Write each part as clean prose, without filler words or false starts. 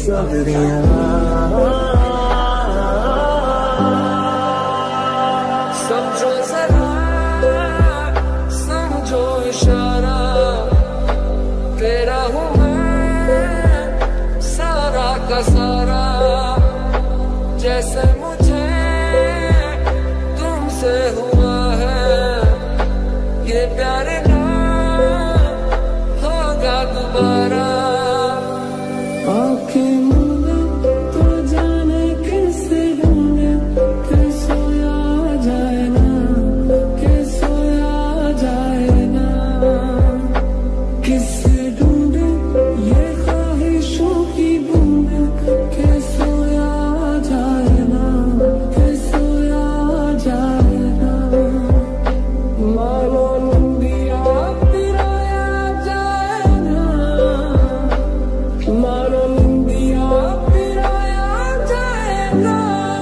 सवरिया समझो जरा, समझो इशारा, तेरा हूँ मैं सारा का सारा। जैसे मुझे तुमसे हुआ है ये प्यार ना होगा दोबारा। आँखें मूंदे तो जाने किसे ढूंढे, के सोया जाए ना, के सोया जाए ना। किसे ढूंढे ये ख्वाहिशों की बूंदे, के सोया जाए ना, के सोया जाए ना। मानो निंदिया पिराया जाए ना, मानो निंदिया पिराया जाए ना।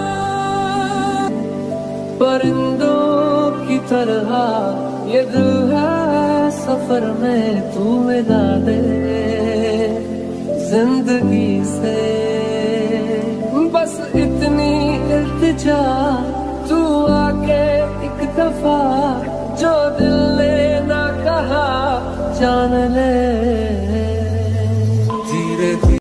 परिंदों की तरह ये दिल है सफर में, तू मिला दे जिंदगी से। बस इतनी इल्तिजा तू आके एक दफा, जो दिल ने ना कहा जान ले